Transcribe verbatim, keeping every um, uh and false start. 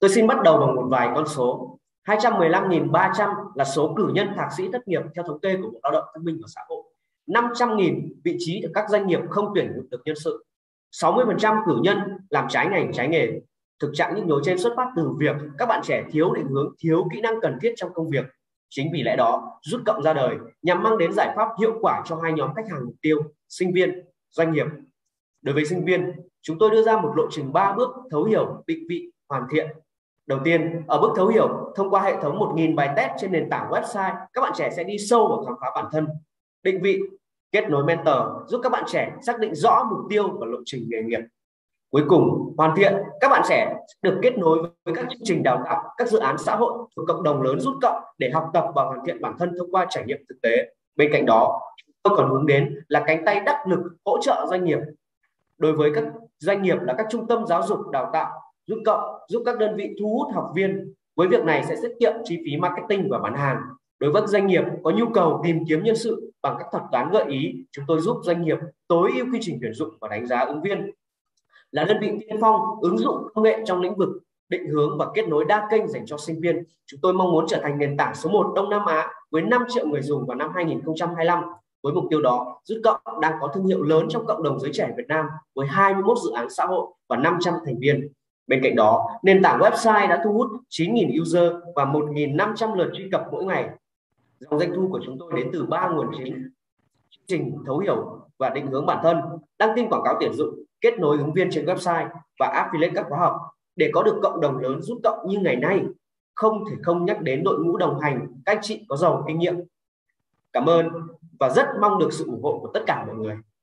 Tôi xin bắt đầu bằng một vài con số. hai trăm mười lăm nghìn ba trăm là số cử nhân thạc sĩ thất nghiệp theo thống kê của Bộ Lao động Thương binh và Xã hội. năm trăm nghìn vị trí được các doanh nghiệp không tuyển được nhân sự. sáu mươi phần trăm cử nhân làm trái ngành trái nghề. Thực trạng nhức nhối trên xuất phát từ việc các bạn trẻ thiếu định hướng, thiếu kỹ năng cần thiết trong công việc. Chính vì lẽ đó, rút cộng ra đời nhằm mang đến giải pháp hiệu quả cho hai nhóm khách hàng mục tiêu: sinh viên, doanh nghiệp. Đối với sinh viên, chúng tôi đưa ra một lộ trình ba bước thấu hiểu, định vị, hoàn thiện. Đầu tiên, ở bước thấu hiểu, thông qua hệ thống một nghìn bài test trên nền tảng website, các bạn trẻ sẽ đi sâu vào khám phá bản thân. Định vị, kết nối mentor giúp các bạn trẻ xác định rõ mục tiêu và lộ trình nghề nghiệp. Cuối cùng, hoàn thiện, các bạn trẻ được kết nối với các chương trình đào tạo, các dự án xã hội của cộng đồng lớn rút cộng để học tập và hoàn thiện bản thân thông qua trải nghiệm thực tế. Bên cạnh đó, tôi còn hướng đến là cánh tay đắc lực hỗ trợ doanh nghiệp. Đối với các doanh nghiệp là các trung tâm giáo dục đào tạo rút cộng giúp các đơn vị thu hút học viên. Với việc này sẽ tiết kiệm chi phí marketing và bán hàng. Đối với doanh nghiệp có nhu cầu tìm kiếm nhân sự bằng các thuật toán gợi ý, chúng tôi giúp doanh nghiệp tối ưu quy trình tuyển dụng và đánh giá ứng viên. Là đơn vị tiên phong ứng dụng công nghệ trong lĩnh vực định hướng và kết nối đa kênh dành cho sinh viên, chúng tôi mong muốn trở thành nền tảng số một Đông Nam Á với năm triệu người dùng vào năm hai nghìn không trăm hai mươi lăm. Với mục tiêu đó, Rút Cộng đang có thương hiệu lớn trong cộng đồng giới trẻ Việt Nam với hai mươi mốt dự án xã hội và năm trăm thành viên. Bên cạnh đó, nền tảng website đã thu hút chín nghìn user và một nghìn năm trăm lượt truy cập mỗi ngày. Dòng doanh thu của chúng tôi đến từ ba nguồn chính: chương trình thấu hiểu và định hướng bản thân, đăng tin quảng cáo tuyển dụng, kết nối ứng viên trên website và affiliate các khóa học. Để có được cộng đồng lớn Rút Cộng như ngày nay, không thể không nhắc đến đội ngũ đồng hành, các anh chị có giàu kinh nghiệm. Cảm ơn và rất mong được sự ủng hộ của tất cả mọi người.